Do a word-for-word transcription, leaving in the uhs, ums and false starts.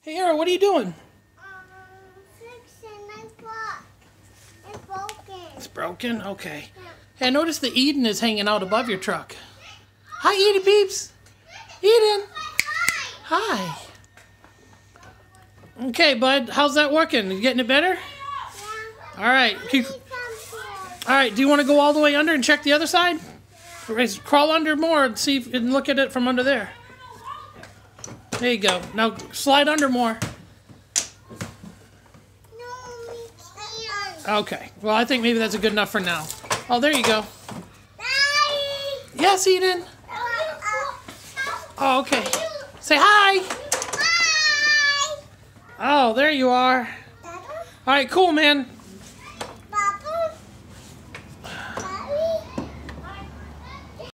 Hey, Arrow, what are you doing? Um, fixing my truck. It's broken. It's broken? Okay. Yeah. Hey, I noticed the Eden is hanging out above your truck. Hi, Eden peeps. Eden. Hi. Okay, bud. How's that working? You getting it better? Yeah. All right. Keep... All right. Do you want to go all the way under and check the other side? Raise, crawl under more and see if, and look at it from under there. There you go. Now slide under more. No, we can't. Okay. Well, I think maybe that's good enough for now. Oh, there you go. Daddy. Yes, Eden. Oh, okay. Say hi. Hi. Oh, there you are. Dada? All right, cool, man.